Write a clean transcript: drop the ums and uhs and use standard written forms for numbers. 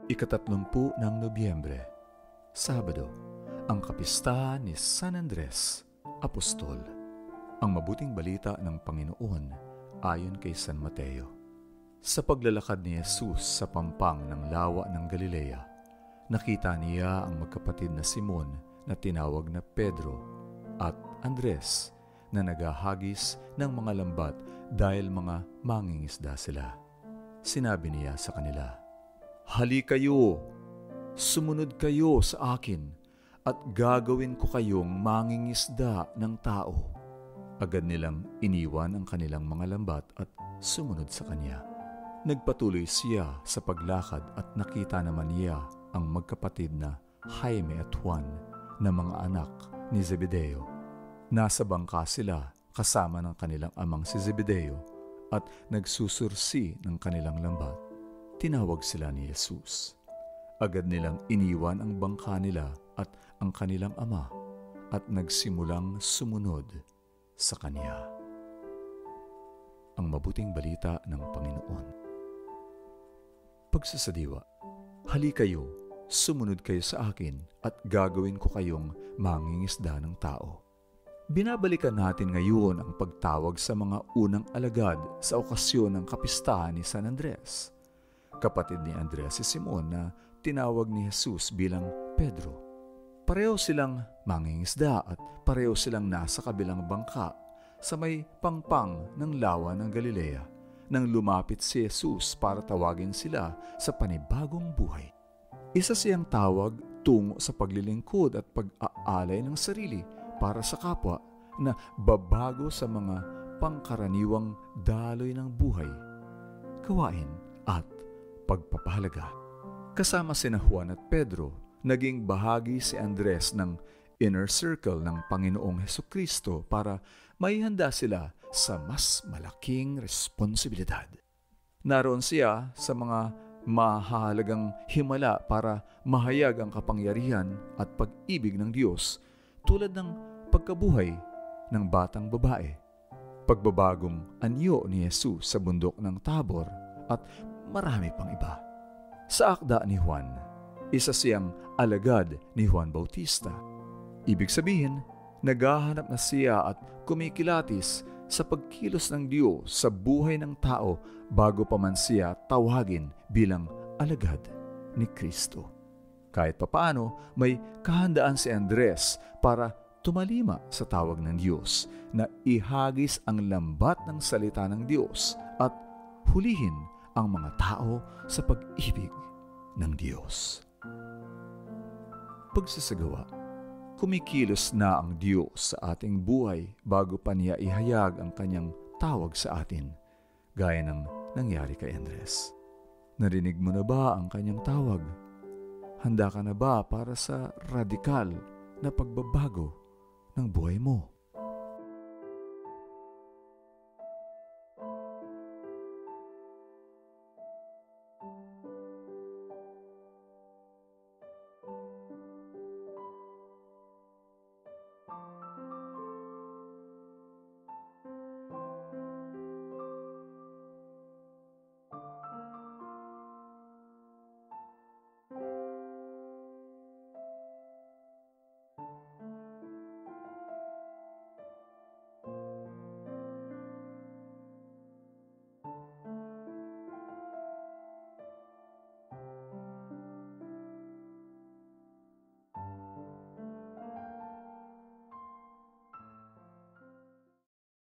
Ika-30 ng Nobyembre, Sabado, ang kapistahan ni San Andres, Apostol. Ang mabuting balita ng Panginoon ayon kay San Mateo. Sa paglalakad ni Jesus sa pampang ng lawa ng Galilea, nakita niya ang magkapatid na Simon na tinawag na Pedro at Andres na naghahagis ng mga lambat dahil mga mangingisda sila. Sinabi niya sa kanila, "Halika kayo, sumunod kayo sa akin at gagawin ko kayong mangingisda ng tao." Agad nilang iniwan ang kanilang mga lambat at sumunod sa kanya. Nagpatuloy siya sa paglakad at nakita naman niya ang magkapatid na Jaime at Juan na mga anak ni Zebedeo. Nasa bangka sila kasama ng kanilang amang si Zebedeo at nagsusursi ng kanilang lambat. Tinawag sila ni Jesus. Agad nilang iniwan ang bangka nila at ang kanilang ama at nagsimulang sumunod sa Kanya. Ang mabuting balita ng Panginoon. Pagsasadiwa, halika kayo, sumunod kayo sa akin at gagawin ko kayong mangingisda ng tao. Binabalikan natin ngayon ang pagtawag sa mga unang alagad sa okasyon ng kapistahan ni San Andres. Kapatid ni Andres si Simon na tinawag ni Jesus bilang Pedro. Pareho silang mangingisda at pareho silang nasa kabilang bangka sa may pangpang ng lawa ng Galilea nang lumapit si Jesus para tawagin sila sa panibagong buhay. Isa siyang tawag tungo sa paglilingkod at pag-aalay ng sarili para sa kapwa na babago sa mga pangkaraniwang daloy ng buhay, gawain at pagpapahalaga. Kasama sina Juan at Pedro, naging bahagi si Andres ng inner circle ng Panginoong Hesukristo para maihanda sila sa mas malaking responsibilidad. Naroon siya sa mga mahalagang himala para mahayag ang kapangyarihan at pag-ibig ng Diyos tulad ng pagkabuhay ng batang babae, pagbabagong anyo ni Jesus sa bundok ng Tabor at marami pang iba. Sa akda ni Juan, isa siyang alagad ni Juan Bautista. Ibig sabihin, naghahanap na siya at kumikilatis sa pagkilos ng Diyos sa buhay ng tao bago pa man siya tawagin bilang alagad ni Kristo. Kahit papaano, may kahandaan si Andres para tumalima sa tawag ng Diyos na ihagis ang lambat ng salita ng Diyos at hulihin ang mga tao sa pag-ibig ng Diyos. Pagsasagawa, kumikilos na ang Diyos sa ating buhay bago pa niya ihayag ang kanyang tawag sa atin, gaya ng nangyari kay Andres. Narinig mo na ba ang kanyang tawag? Handa ka na ba para sa radikal na pagbabago ng buhay mo?